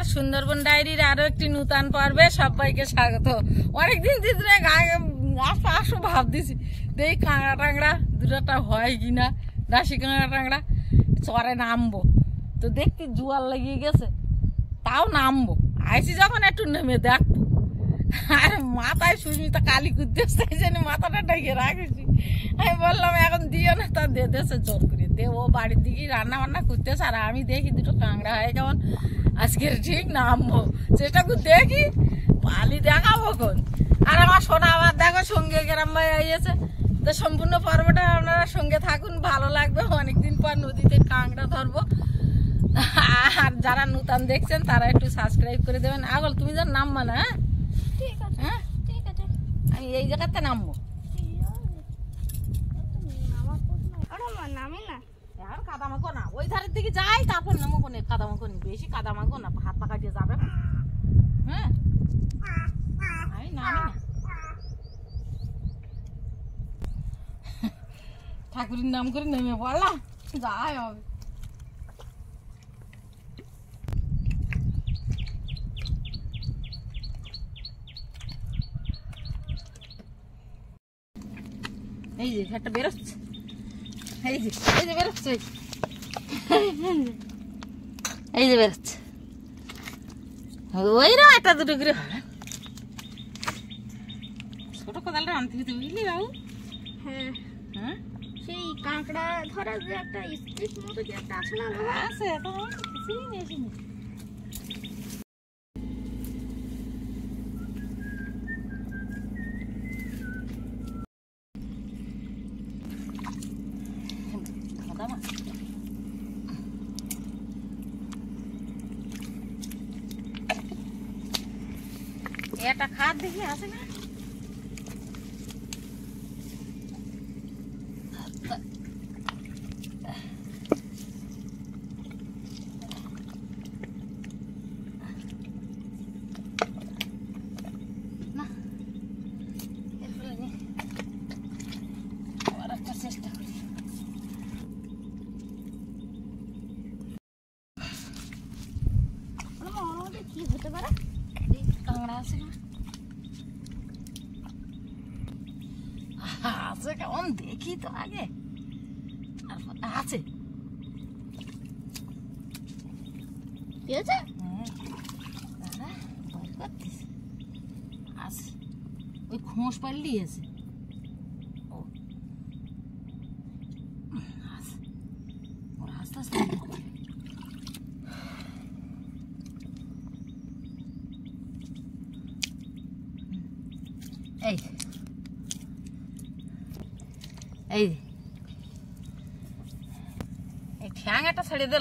সুন্দরবন ডায়েরির আরো একটি নূতন পর্বে সবাইকে স্বাগত। অনেকদিন ধরে আসো ভাব দিছি, দেখি কাঁকড়া টাংড়া দুটা হয় কিনা, রাশি কাঁকড়া টাংড়া চরে নামবো। তো দেখতে জোয়ার লাগিয়ে গেছে, তাও নামবো। আইসি যখন একটু নেমে দেখবো, আর মাথায় সুস্মিতা কালি কুদ্দে মাথাটা ডেকে রাখেছি। আমি বললাম এখন দিও না, তা দেশে জোর করে দে। ও বাড়ির দিকে রান্না বান্না করতেছে, আর আমি দেখি দুটো কাঁকড়া হয় কেমন আজকের ঠিক নামবো, চেষ্টা করে দেখি পালি দেখাবো কোন। আর আমার সোনা আবার দেখো সঙ্গে গ্রাম ভাই আইয়েছে। তো সম্পূর্ণ পর্বটা আপনারা সঙ্গে থাকুন, ভালো লাগবে। অনেকদিন পর নদীতে কাঁকড়া ধরবো। আর যারা নূতন দেখছেন তারা একটু সাবস্ক্রাইব করে দেবেন। আগল তুমি যা নামবা না, হ্যাঁ ঠিক আছে, হ্যাঁ ঠিক আছে। আমি এই জায়গাতে নামবো। নামি না এখন কাদামাকো না, ওই ধারের দিকে যাই, তারপর নামো কোনে। কাদামাকো নি, বেশি কাদামাকো না, হাত পা কাটিয়ে যাবে। হ্যাঁ আমি নামি না। ঠাকুরের নাম করে নেমে পড়লাম, যাই হবে। এই যে একটা বেরোচ্ছে, এই যে বেরোচ্ছে, এই যে বেরোচ্ছে। ওইরকম একটা দুটো করে হবে। ছোট কোদালটা আনতে দিতে বুঝলি বাবু? হ্যাঁ হ্যাঁ, সেই কাঁকড়া ধরার যে একটা স্টিক মতো যে একটা আছে না, আছে তো কিছুই নেই। এটা খাদ দেখি আছে না? চেষ্টা করি। কি হতে পারে? কাঁকড়া আছে না? আছে কেমন দেখি তো আগে। আছে আছে, ওই খোঁস পারলি আছে। আস্তে আস্তে এই এই এই ঠ্যাং একটা ছেড়ে দিল।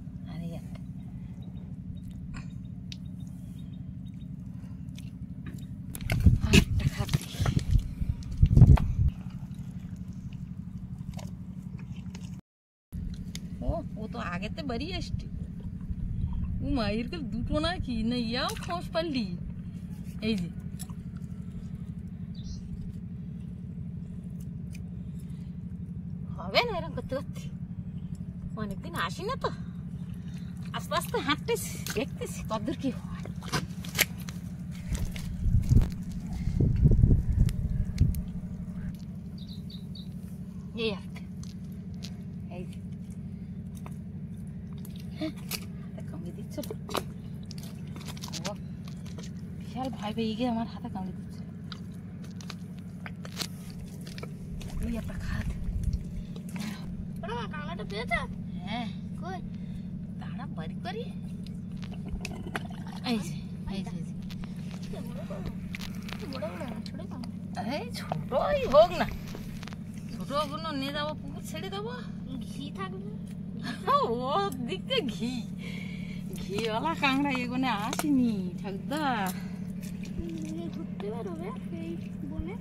ও তো আগেতে বেরিয়ে আসছে। ও মায়ের কাল দুটো নাকি না, ইয়াও খোঁজ পারলি। এই যে হবে না এরকম করতে করতে, অনেকদিন আসি না তো, আস্তে আস্তে হাঁটতেছি, দেখতেছি কতদূর কি হয়। এই একটা, এই যে কামড়ে দিচ্ছে, বিশাল ভয় পেয়ে গিয়ে আমার হাতে কামড়ে দিচ্ছে। এই একটা খাদ। কাঁকড়াটা পেয়েছে? হ্যাঁ কই দাঁড়া বাড়ি করি। এই যে এই যে এই ছোটই হোক না, ছোট কোনো নিয়ে যাবো, পুকুর ছেড়ে দেবো, ঘি থাকবে। ও দিকতে ঘিওয়ালা কাঁকড়া এগোনে আসেনি ঠাকুরদা। ধরতে পারবে এই বনে?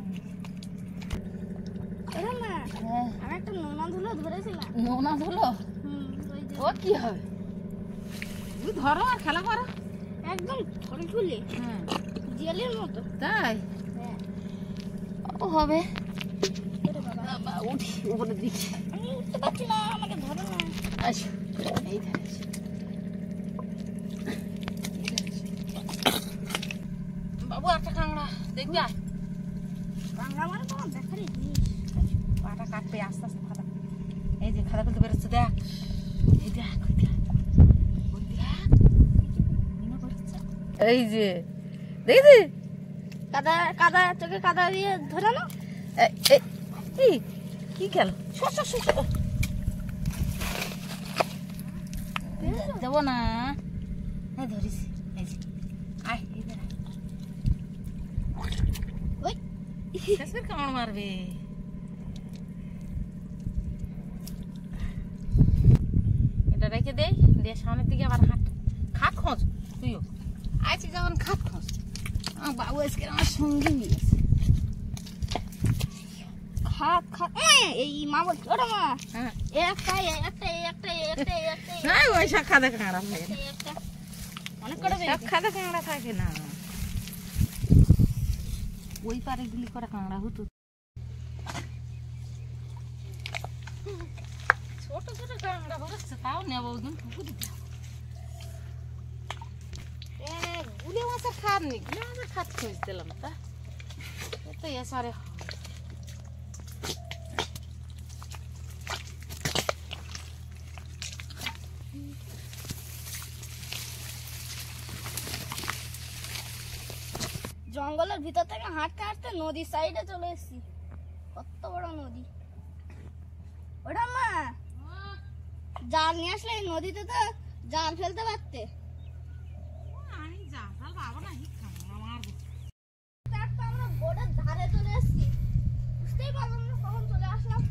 আমি একটা নোনা ধুলো ধরেছিলাম। নোনা ধুলো? ও কি হবে? তুমি ধরো আর খেলা করো। একদম ফুলফুলি, জিয়ালের মতো। তাই? হ্যাঁ ও হবে। উঠি উপরে দিকে, আমি উঠতে পারছি না, আমাকে ধরো না। আসো এই ধারে দেখবি আয় কাঁকড়া মানে তোমার দেখারই জিনিস। পাটা কাটবে আস্তে আস্তে খাদা এই যে খাদা খুলতে বেরোচ্ছে দেখ এই দেখ ওই দেখ ওই দেখ মিনা বেরোচ্ছে এই যে দেখি কাদা কাদা চোখে কাদা দিয়ে ধরে না এই কি গেল দেবো না হ্যাঁ ধরিস এই যে আয় এই যে ওই কাশ্মীর কামড় মারবে এটা রেখে দেই দিয়ে সামনের দিকে আবার খাট খোঁজ তুইও আজকে যখন খাট খোঁজ আমার বাবু আজকে আমার সঙ্গে নিয়েছে খাট খাট এই মা বলছে ওটা মা হ্যাঁ একটা না ওই সব খাদা কাঁকড়া থাকে না একটা অনেক করে সব খাদা কাঁকড়া থাকে না ওই পারে গুলি করা কাঁকড়া হতো ছোট ছোট কাঁকড়া বেরোচ্ছে তাও নেবো ওদিন পুকুরে গুলে মাছের খাট নেই গুলে মাছের খাট খুঁজ দিলাম তা তো এসারে জঙ্গলের ভিতর থেকে হাঁটতে হাঁটতে নদীর সাইডে চলে এসেছি। কত বড় নদী ওটা মা জাল নিয়ে আসলে এই নদীতে তো জাল ফেলতে পারতে। আমি যা বাবা না মারবো একটা আমরা বোর্ডের ধারে চলে এসেছি বুঝতেই পারলাম না কখন চলে আসলাম।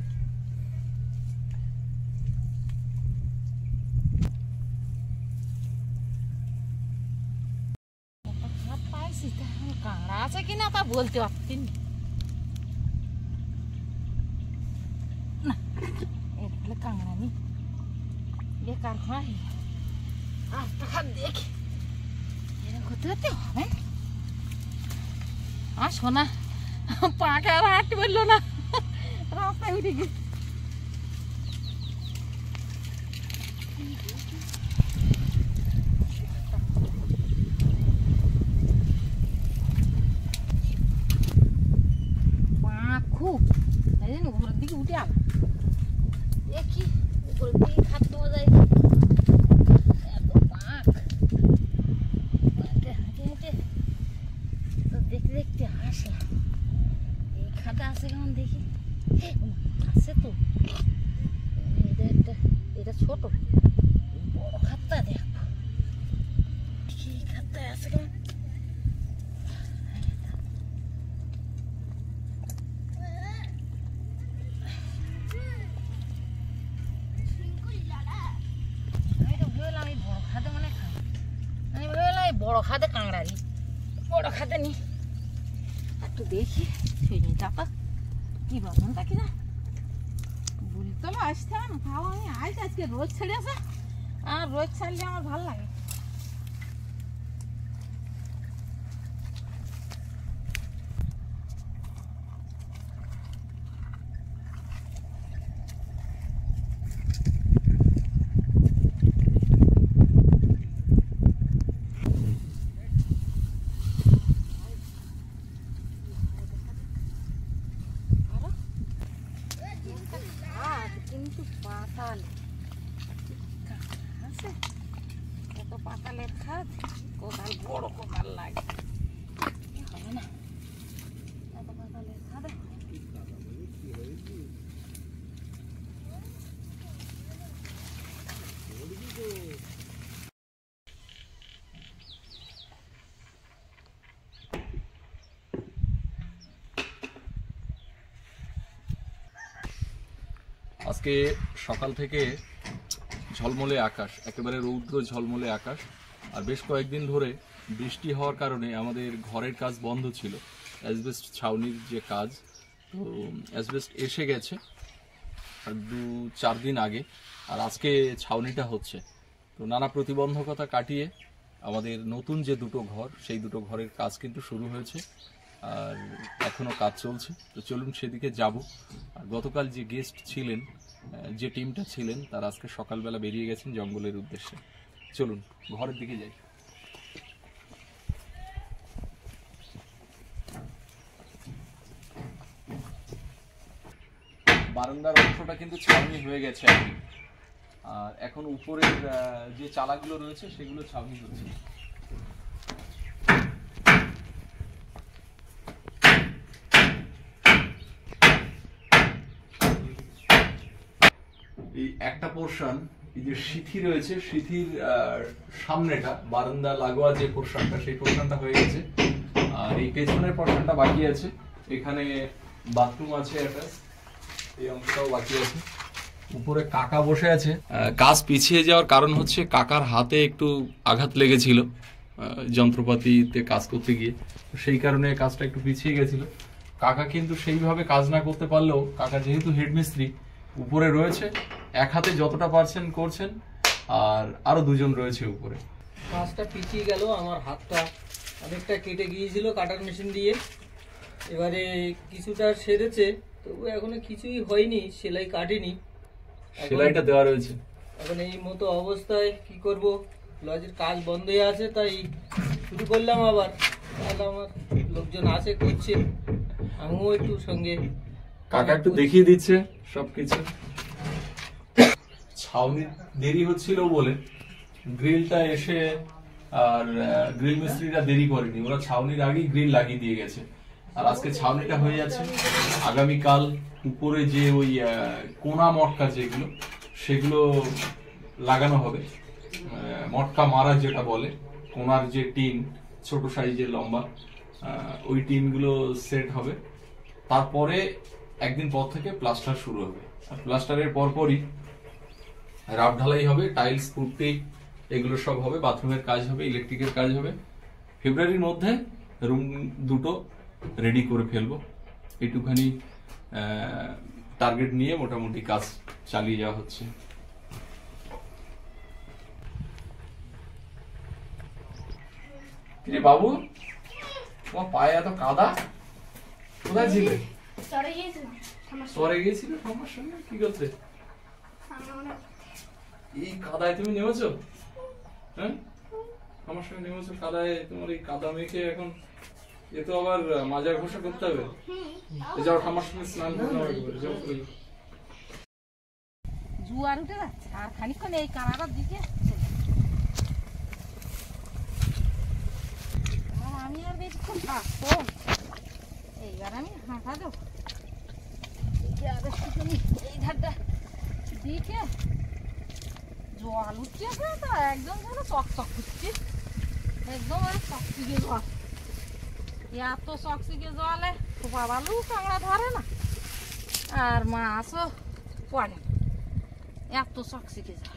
পাইছি কাঁকড়া আছে কিনা তা বলতে পারছি না এটা কাঁকড়া নি বেকার হয় আর টাকা দেখি এরকম করতে করতে হবে আর শোনা পাকে আর হাঁটতে পারলো না রাস্তায় উঠে গিয়ে খুব তাই জন্য উপরের দিকে উঠে আলো দেখি উপরের দিকে খাদ্য যায় এত পাক হেঁটে হেঁটে তো দেখতে দেখতে আসলাম এই খাদা আছে কেমন দেখি আছে তো এটা ছোট বড় খাদ্যা দেখো কি খাদ্যা আছে কেমন বড় খাদে কাঁকড়ারি বড় খাদে নি একটু দেখি ছুঁয়ে চাপা কি বাসনটা কি না বলতে আসতে হবে না তাও আমি আজ আজকে রোজ ছেড়ে আসে আর রোজ ছাড়লে আমার ভালো লাগে কিন্তু পাতাল আছে কত পাতালের খাদ কোদাল বড় কোদাল লাগে হবে না এত পাতালের খাদে আজকে সকাল থেকে ঝলমলে আকাশ, একেবারে রৌদ্র ঝলমলে আকাশ। আর বেশ কয়েকদিন ধরে বৃষ্টি হওয়ার কারণে আমাদের ঘরের কাজ বন্ধ ছিল, অ্যাসবেস্ট ছাউনির যে কাজ। তো অ্যাসবেস্ট এসে গেছে 2-4 দিন আগে, আর আজকে ছাউনিটা হচ্ছে। তো নানা প্রতিবন্ধকতা কাটিয়ে আমাদের নতুন যে দুটো ঘর, সেই দুটো ঘরের কাজ কিন্তু শুরু হয়েছে আর এখনও কাজ চলছে। তো চলুন সেদিকে যাব। আর গতকাল যে গেস্ট ছিলেন, যে টিমটা ছিলেন, তারা আজকে সকালবেলা বেরিয়ে গেছেন জঙ্গলের উদ্দেশ্যে। চলুন ঘরের দিকে যাই। বারান্দার অংশটা কিন্তু ছাউনি হয়ে গেছে আর কি। আর এখন উপরের যে চালাগুলো রয়েছে সেগুলো ছাউনি হচ্ছে। এই একটা পোর্শন, এই যে সিথি রয়েছে, সিথির সামনেটা বারান্দা লাগোয়া যে পোর্শনটা, সেই পোর্শনটা হয়ে গেছে। আর এই পেছনের পোর্শনটা বাকি আছে। এখানে বাথরুম আছে একটা, এই অংশটাও বাকি আছে। উপরে কাকা বসে আছে। কাজ পিছিয়ে যাওয়ার কারণ হচ্ছে কাকার হাতে একটু আঘাত লেগেছিল যন্ত্রপাতিতে কাজ করতে গিয়ে, সেই কারণে কাজটা একটু পিছিয়ে গেছিল। কাকা কিন্তু সেইভাবে কাজ না করতে পারলেও, কাকা যেহেতু হেডমিস্ত্রি উপরে রয়েছে, এক হাতে যতটা পারছেন করছেন, আর আরো দুজন রয়েছে উপরে। কাজটা পিছিয়ে গেল, আমার হাতটা অনেকটা কেটে গিয়েছিল কাটার মেশিন দিয়ে। এবারে কিছুটা সেরেছে, তবু এখনো কিছুই হয়নি, সেলাই কাটেনি, সেলাইটা দেওয়া রয়েছে। এখন এই মতো অবস্থায় কি করব, লজের কাজ বন্ধ হয়ে আছে, তাই শুরু করলাম আবার। তাহলে আমার লোকজন আছে, করছে, আমিও একটু সঙ্গে। কাকা একটু দেখিয়ে দিচ্ছে সবকিছু। ছাউনি দেরি হচ্ছিল বলে গ্রিলটা এসে, আর গ্রিল মিস্ত্রিরা দেরি করেনি, ওরা ছাউনির আগেই গ্রিল লাগিয়ে দিয়ে গেছে। আর আজকে ছাউনিটা হয়ে যাচ্ছে, আগামীকাল উপরে যে ওই কোনা মটকা যেগুলো, সেগুলো লাগানো হবে। মটকা মারা যেটা বলে, কোনার যে টিন ছোট সাইজের লম্বা, ওই টিনগুলো সেট হবে। তারপরে একদিন পর থেকে প্লাস্টার শুরু হবে। আর প্লাস্টারের পরপরই রাফ ঢালাই হবে, টাইলস পুট্টি এগুলো সব হবে, বাথরুমের কাজ হবে, ইলেকট্রিকের কাজ হবে। ফেব্রুয়ারির মধ্যে রুম দুটো রেডি করে ফেলবো। একটুখানি টার্গেট নিয়ে মোটামুটি কাজ চালিয়ে যাওয়া হচ্ছে। বাবু, তোমার পায়ে এত কাদা, কোথায় ছিলে? সরে গিয়েছিল ঠাম্মার সঙ্গে, কি করতে? এই কাদায় তুমি নেমেছো? হ্যাঁ, আমার সঙ্গে নেমেছো কাদায়? তোমার এই কাদা মেখে এখন এ তো আবার মাজা ঘষা করতে হবে। যাও ঠাম্মার সঙ্গে স্নান করতে হবে, যাও। জুয়ার উঠে যাচ্ছে, আর খানিকক্ষণ এই কানাডার দিকে আমি আর বেশিক্ষণ থাকবো। এইবার আমি হাঁটা দেবো এই ধারটা দিকে। জল উঠছে তো একদম যেন চকচক করছে, একদম চকচিকে জল। এত চকচিকে জলে খোপা বালু কাঁকড়া ধরে না, আর মাছও পড়ে না, এত চকচিকে জল।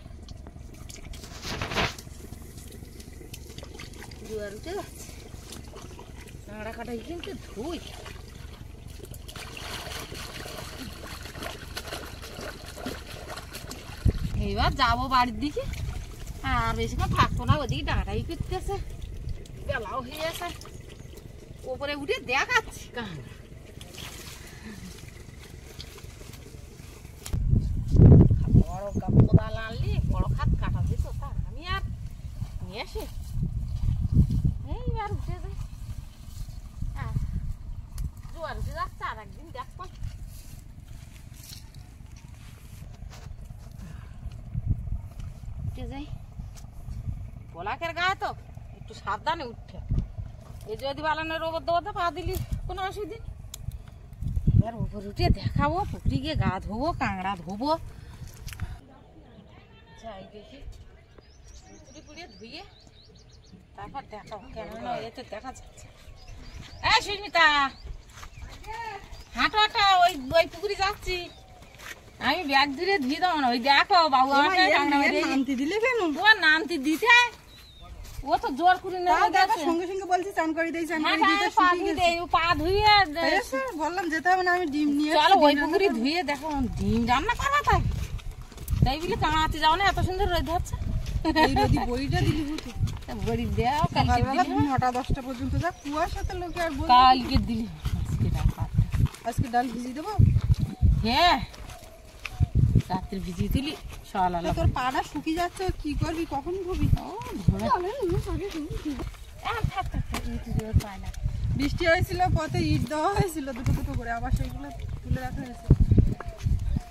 জোয়ার উঠে যাচ্ছে, কাঁকড়া কাটাই কিন্তু ধুই। এইবার যাবো বাড়ির দিকে, আর বেশিক্ষণ থাকবো না, ওদিকে ডাঁটাই করতেছে, বেলাও হয়ে গেছে। ওপরে উঠে দেখাচ্ছি কাঁকড়া। বড় কোদাল আনলি বড় খাত কাটা দিত, তা আমি আর নিয়ে আসি। এইবার উঠে যাই, জোয়ার উঠে যাচ্ছে, আর একদিন দেখবো। উঠে যাই, পোলাকের গায়ে তো একটু সাবধানে উঠে। এই যদি বালানের রোবর দেবো পা দিলি কোনো অসুবিধে নেই। এবার উপর উঠে দেখাবো, পুকুরি গিয়ে গা ধোবো, কাঁকড়া ধোবো। যাই দেখি পুকুরি পুড়িয়ে ধুয়ে তারপর দেখাবো, কেননা এতে দেখা যাচ্ছে। এই সুস্মিতা, হাঁটো হাঁটো, ওই ওই পুকুরি যাচ্ছি আমি, ব্যাগ ধরে ধুয়ে দেবো না। ওই দেখো বাবু আমাকে নামতি দিলে কেন? তোমার নামতি দিতে ও তো জোর করে সঙ্গে সঙ্গে বলছি চান করে দেই, চান করে দিই, পা ধুয়ে বললাম যেতে হবে না, আমি ডিম নিয়ে চলো ওই পুকুরি ধুয়ে দেখো ডিম রান্না করবা। তাই তাই বলে কামাতে যাও না, এত সুন্দর রোদ হচ্ছে। বড়িটা দিলি বুঝি, বড়ি দেও সকালবেলা 9টা 10টা পর্যন্ত যা কুয়াশাতে লোকে আর বলবো। কালকে দিলি, আজকে ডাল ভিজিয়ে দেবো। হ্যাঁ, রাত্রে ভিজিয়ে দিলি সকালবেলা। তোর পাড়া শুকিয়ে যাচ্ছে, কি করবি, কখন ধুবি? বৃষ্টি হয়েছিল, পথে ইট দেওয়া হয়েছিল দুটো দুটো করে, আবার সেইগুলো তুলে রাখা হয়েছে।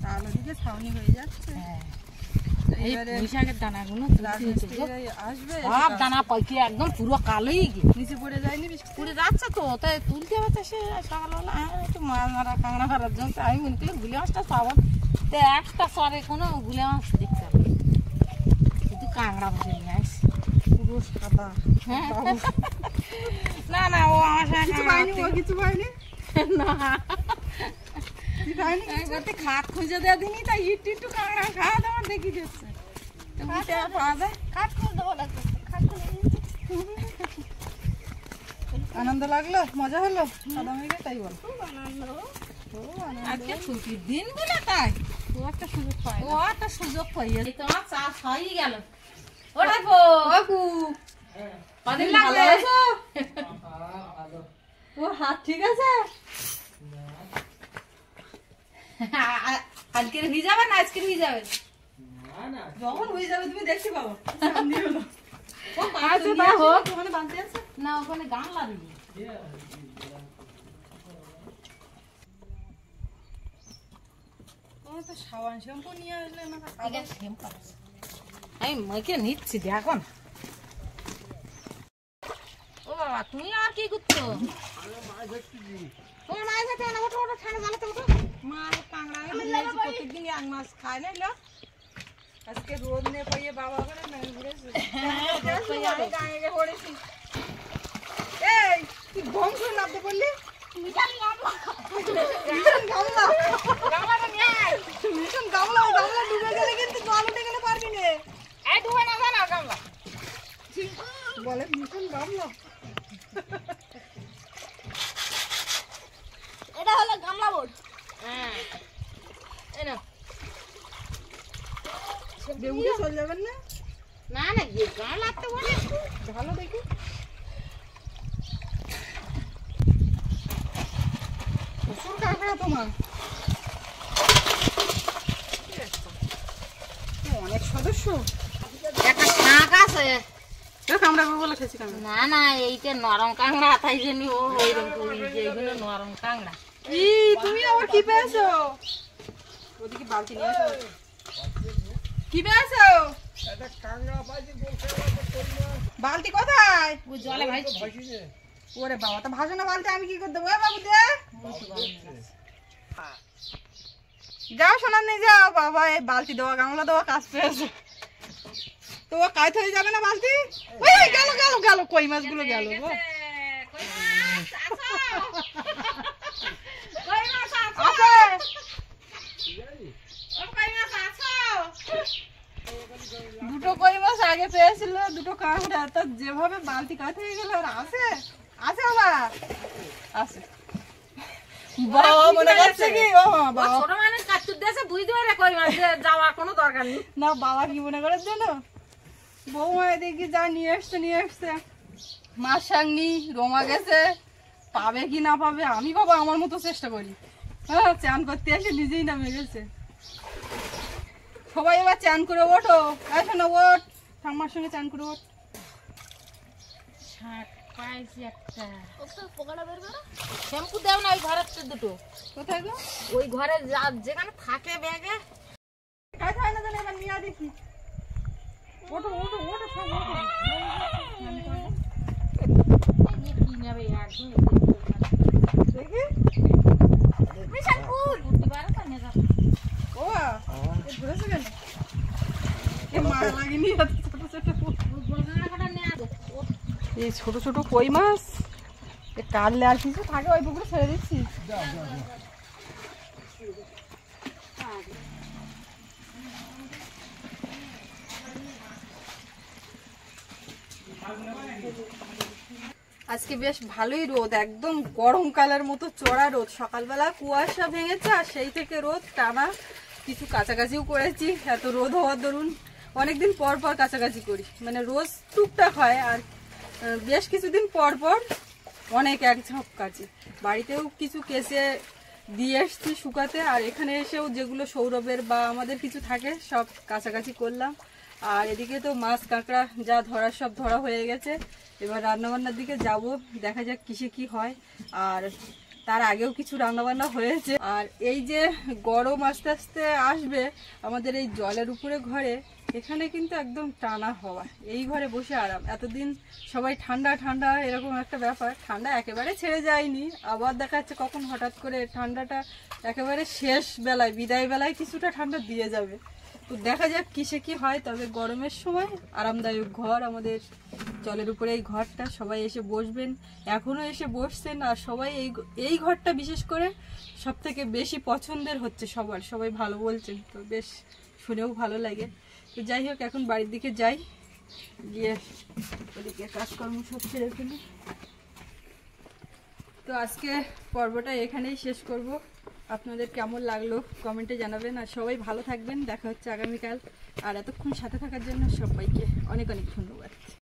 চাল ওদিকে ছাউনি হয়ে যাচ্ছে। এই এবারে পুঁইশাকের দানাগুলো রাজমিস্ত্রিরা আসবে, সব দানা পাইকে একদম পুরো কালোই গিয়ে নিচে পড়ে যায়নি বৃষ্টি? পুড়ে যাচ্ছে তো, তাই তুলতে হবে সে সকালবেলা। একটু মাছ মারা কাঁকড়া মারার জন্য তো আমি মনে করি গুলে মাছটা পাবো, তো একটা সরে কোনো গুলে মাছ দেখতে হবে, শুধু কাঁকড়া বসে নিয়ে আসি পুরো সাদা। হ্যাঁ। না না, ও আমার সঙ্গে কিছু পাইনি, ও কিছু পাইনি, না কি পাইনি? একবারতে খাট খুঁজে দেওয়া দিনই তাই একটু কাঁকড়া খাওয়া দাওয়া দেখি দিচ্ছে, তো বুঝতে পাওয়া যায়। খাট খুলে দেবো লাগবে, খাট খুলে দিয়েছি। আনন্দ লাগলো, মজা হলো সাদা মেঘে, তাই বল? খুব আনন্দ। আজকে ছুটির দিন বলে তাই ও একটা সুযোগ পায়। ও একটা সুযোগ পাইয়ে তোমার চাষ হয়ে গেল। ওটা গো কাকু, কদিন ভালো লাগবে? আছো? ও হাত ঠিক আছে? আজকে নিয়ে যাবে না আজকে নিয়ে যাবে? না না যখন হয়ে যাবে তুমি দেখতে পাবো। আচ্ছা তা হোক। ওখানে বাঁধতে আছে? না ওখানে গান লাগবে। তোমার তো সাবান শ্যাম্পু নিয়ে আসলে না? আমি মাকে নিচ্ছি দেখো না। ও বাবা তুমি আর কি করছো? তোমার মায়ের সাথে না, ওঠো ওঠো, ঠান্ডা জ্বালাতে ওঠো। মা কাঁকড়া প্রত্যেকদিন এক মাছ খায় না এলো। আজকে রোদ নিয়ে পাইয়ে বাবা করে মেঘ ঘুরেছে। গাঁয়ে পড়েছি। এই তুই বম করে নামতে পারলি? ভীষণ গামলা, গামলাটা নিয়ে আয়। ভীষণ গামলা, ওই গামলা ডুবে গেলে কিন্তু জল উঠে গেলে পারবি না। এই ডুবে না জানা গামলা। বলে ভীষণ গামলা। এটা হলো গামলা বোর্ড। হ্যাঁ এই নাও। বেউটে চলে যাবেন না? না না গিয়ে গান লাগতে বলে ভালো দেখি। প্রচুর কাঁকড়া তোমার, অনেক সদস্য। একটা শাঁখ আছে। কামড়াবে বলে খেয়েছি কামড়া। না না এইটা নরম কাঁকড়া, তাই জন্য ও ওইরকম যেগুলো নরম কাঁকড়া। ই তুমি আবার কি পেয়েছো? ওদিকে বালতি নিয়ে আসো। কি পেয়েছো? বালতি কোথায়? ওই জলে ভাইছি। ওরে বাবা, তো ভাসো না বালতি, আমি কি করে দেবো? বাবু দে, যাও শোনার নেই, যাও। বাবা এই বালতি দেওয়া গামলা দেওয়া কাজ পেয়েছে তো, ও কাজ হয়ে যাবে না বালতি? ওই ওই গেল গেল গেল, কই মাছগুলো গেল গো। দুটো কই মাছ আগে পেয়েছিল, দুটো কাঁকড়া, তা যেভাবে বালতি কাজ হয়ে গেল। আর আছে আছে বাবা, আছে। বাবা মনে করছে কি, ও বাবা ছোট মানুষ কাটতে দিয়েছে, বুঝতে পারে কই মাছ যাওয়ার কোনো দরকার নেই। না, বাবা কি মনে করার জন্য বৌমা দেখি যা নিয়ে এসছে মাছ সাংনি রোমা গেছে, পাবে কি না পাবে। আমি বাবা আমার মতো চেষ্টা করি। হ্যাঁ, চান করতে এসে নিজেই নামে গেছে। সবাই এবার চান করে ওঠো, আসো না, ওঠ ঠাম্মার সঙ্গে চান করে ওঠ। শাঁখ পাইছি একটা। ওটা পোকাটা বের করো। শ্যাম্পু দেও না ওই ঘরের তো দুটো, কোথায় গো? ওই ঘরে যেখানে থাকে ব্যাগে। কাজ হয় না জানো, এবার নিয়ে দেখি। ওঠো ওঠো ওঠো, সব ওঠো। কি নেবে একদম দেখি বিশাল ফুল। করতে পারে তো নেতা। ও এ ধরেছে কেন? এ মারা লাগেনি এত ছোট ছোট। এই ছোট ছোট কই মাছ এ কাটলে আর কিছু থাকে, ওই পুকুরে ছেড়ে দিচ্ছি। আজকে বেশ ভালোই রোদ, একদম গরমকালের মতো চড়া রোদ। সকালবেলা কুয়াশা ভেঙেছে, আর সেই থেকে রোদ টানা। কিছু কাছাকাছিও করেছি, এত রোদ হওয়ার দরুন অনেকদিন পর পর কাছাকাছি করি, মানে রোজ টুকটাক হয়। আর বেশ কিছুদিন পর পর অনেক এক ঝাঁপ কাচি। বাড়িতেও কিছু কেসে দিয়ে এসছি শুকাতে, আর এখানে এসেও যেগুলো সৌরভের বা আমাদের কিছু থাকে সব কাছাকাছি করলাম। আর এদিকে তো মাছ কাঁকড়া যা ধরার সব ধরা হয়ে গেছে। এবার রান্নাবান্নার দিকে যাব, দেখা যাক কিসে কি হয়। আর তার আগেও কিছু রান্নাবান্না হয়েছে। আর এই যে গরম আস্তে আস্তে আসবে আমাদের এই জলের উপরে ঘরে, এখানে কিন্তু একদম টানা হাওয়া, এই ঘরে বসে আরাম। এতদিন সবাই ঠান্ডা ঠান্ডা এরকম একটা ব্যাপার, ঠান্ডা একেবারে ছেড়ে যায়নি, আবার দেখা যাচ্ছে কখন হঠাৎ করে ঠান্ডাটা একেবারে শেষ বেলায়, বিদায় বেলায় কিছুটা ঠান্ডা দিয়ে যাবে। তো দেখা যাক কিসে কি হয়। তবে গরমের সময় আরামদায়ক ঘর আমাদের জলের উপরে এই ঘরটা, সবাই এসে বসবেন, এখনো এসে বসছেন। আর সবাই এই ঘরটা বিশেষ করে সব থেকে বেশি পছন্দের হচ্ছে সবার, সবাই ভালো বলছেন, তো বেশ শুনেও ভালো লাগে। তো যাই হোক, এখন বাড়ির দিকে যাই, গিয়ে ওদিকে কাজকর্ম সব ছেড়ে ফেলি। তো আজকে পর্বটা এখানেই শেষ করব। আপনাদের কেমন লাগলো কমেন্টে জানাবেন, আর সবাই ভালো থাকবেন। দেখা হচ্ছে আগামীকাল। আর এতক্ষণ সাথে থাকার জন্য সবাইকে অনেক অনেক ধন্যবাদ।